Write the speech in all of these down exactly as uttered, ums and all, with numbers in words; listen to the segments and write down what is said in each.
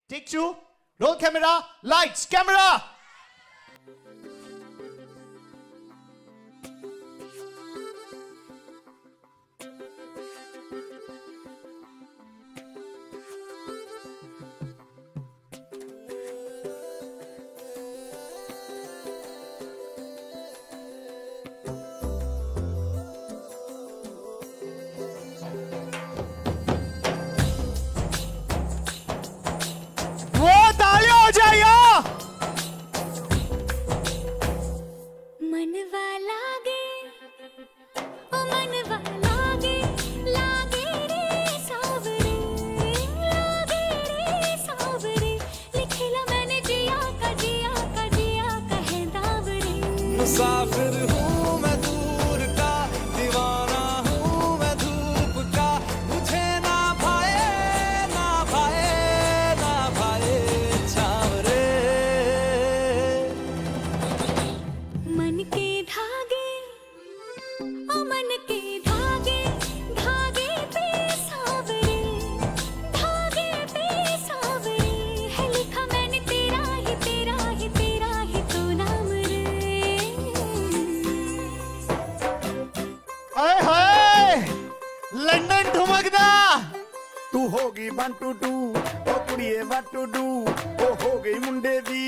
Take two. Roll camera. Lights. Camera. मुसाफिर हूँ मैं दूर का, दीवाना हूँ मैं धूप का, मुझे ना भाए ना भाए ना भाए छावरे। मन के धागे ओ मन के धागे, धागे पे सावरे, धागे पे सावरे, है लिखा मैंने तेरा ही तेरा ही तेरा ही तो नाम रे। हाय हाय लंदन ठुमकदा तू होगी वन टू टू ओ कुड़िए व्हाट टू डू ओ हो गई मुंडे दी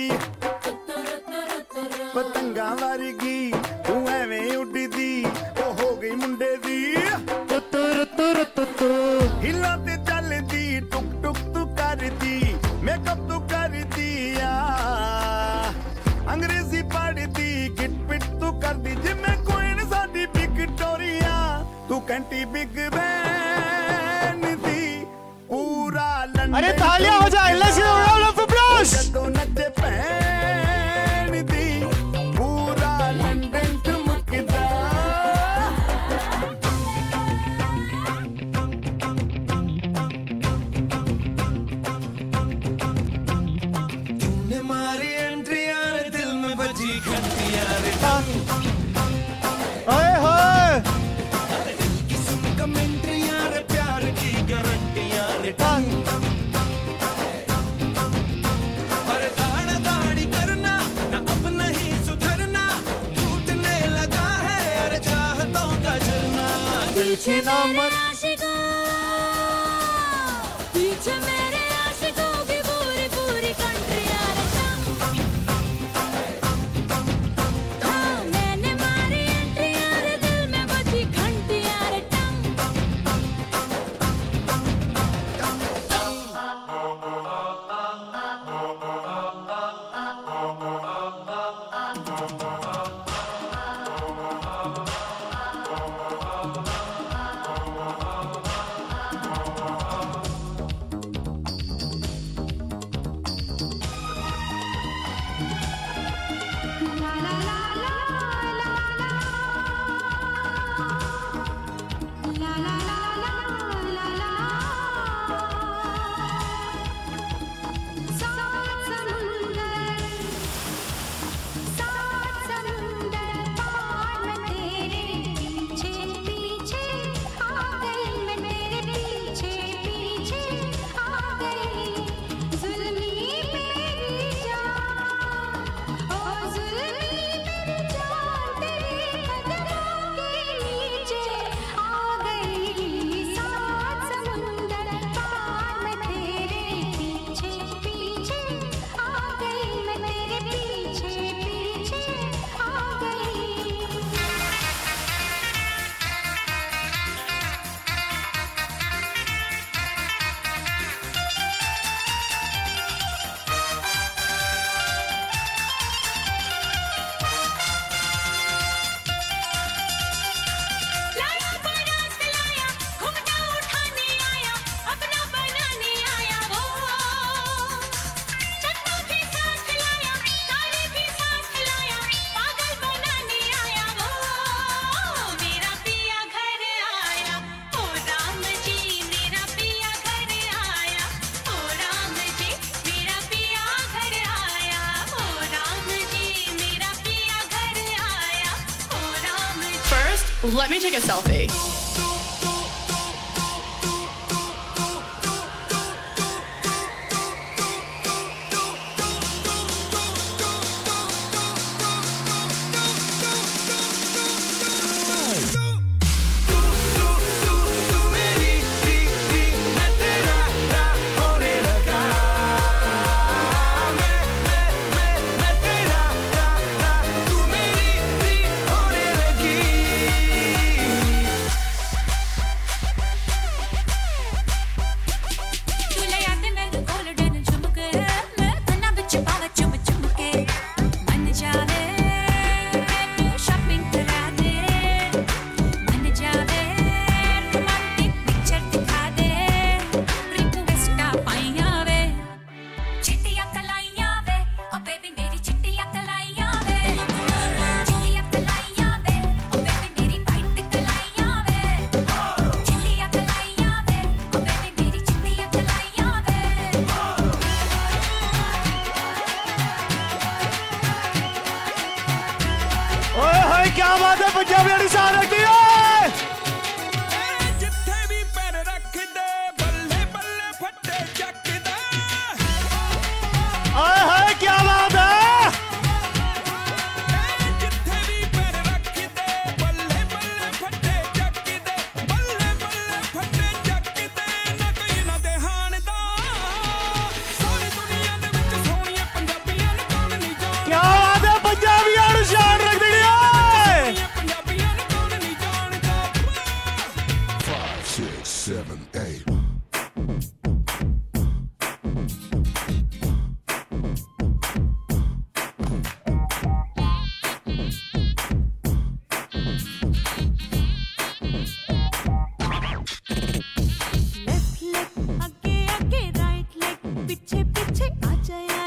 पतंगा वर्गी तू एवें उड़दी ओ हो गई मुंडे दी तुर तुर तुर हिला ते चलदी टुक टुक तू करदी मेकअप तू करदी आ अंग्रेजी पढ़दी गिट पिट तू करदी जिम्मे कोइन साडी विक्टोरिया तू कैंटी बिग बैन दी पूरा लंदन। अरे तालियां हो जाए, let's give a round of applause. तो नचे पहन दी पूरा लंदन ठुमकदा। तूने मारी एंट्री यार दिल में बजी घंटी यार। हाय हाय दिल की सुन कमेंट्री यार, प्यार की गारंटी यार। पर दाढ़ दाढ़ी करना ना अब नहीं सुधरना, टूटने लगा है यार चाहतों का झरना। पीछे मेरे आशिकों, पीछे मेरे आशिकों की पूरी पूरी कंट्री यार। हाँ मैंने मारी एंट्री यार, दिल में बजी घंटी यार। ला ला ला ला ला ला ला ला ला ला। सात समुंदर सात समुंदर पार मैं तेरे पीछे पीछे आ गई, मैं तेरे पीछे पीछे आ गई। जुल्मी मेरी जान ओ जुल्मी मेरी जान, तेरे कदमों के नीचे आ गई। सात समुंदर पार मैं तेरे पीछे पीछे आ गई, मैं तेरे पीछे पीछे आ गई। लाया बरस लाया, घुमटा उठाने आया, अपना बनाने आया वो। चन्नू भी साथ लाया, तारे भी साथ लाया, पागल बनाने आया वो। मेरा पिया घर आया, ओ राम जी मेरा पिया घर आया, ओ राम जी मेरा पिया घर आया, ओ राम जी मेरा पिया घर आया, ओ Ram ji. First, let me take a selfie. क्या बात है पंजाबी वाली शान रखती है जिथे भी पैर रख दे बल्ले बल्ले फटे चकदा आए हाय क्या बात है जिथे भी पैर रख दे बल्ले बल्ले फटे चकदे बल्ले बल्ले फटे चकदे ना कोई ना देहान दा सारी दुनिया दे विच सोहणियां पंजाबियां नूं कौन नहीं जाणदा क्या बात है पंजाबी वाली शान रख दी है पंजाबियां नूं कौन नहीं जाणदा Five, six, seven, eight. Left leg आगे आगे राइट लेग पीछे पीछे आ जाए